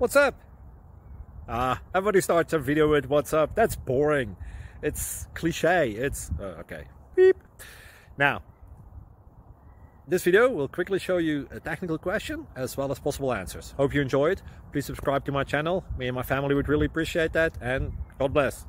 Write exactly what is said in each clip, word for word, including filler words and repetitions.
What's up? Ah, everybody starts a video with what's up. That's boring. It's cliche. It's uh, okay. Beep. Now, this video will quickly show you a technical question as well as possible answers. Hope you enjoyed. Please subscribe to my channel. Me and my family would really appreciate that, and God bless.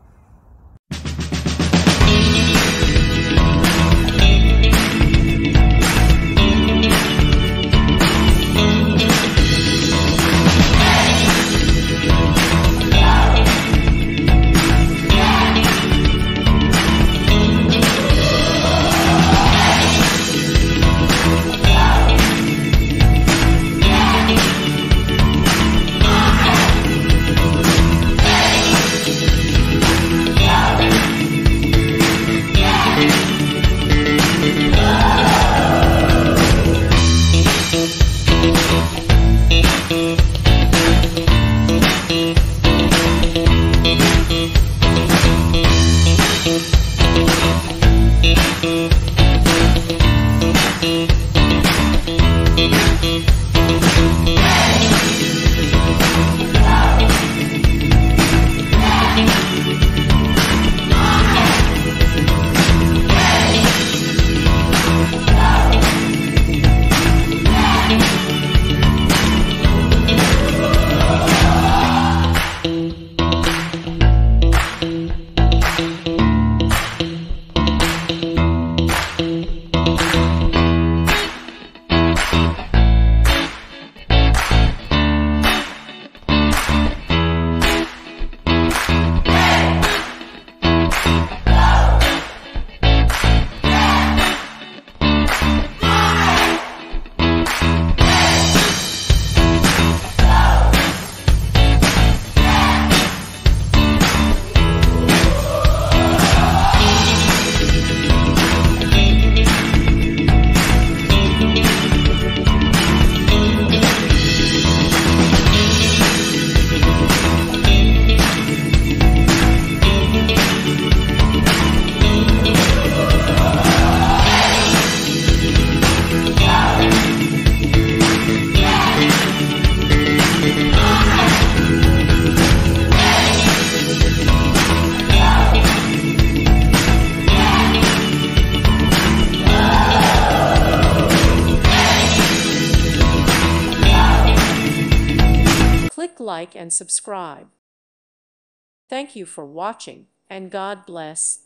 Click like and subscribe. Thank you for watching, and God bless.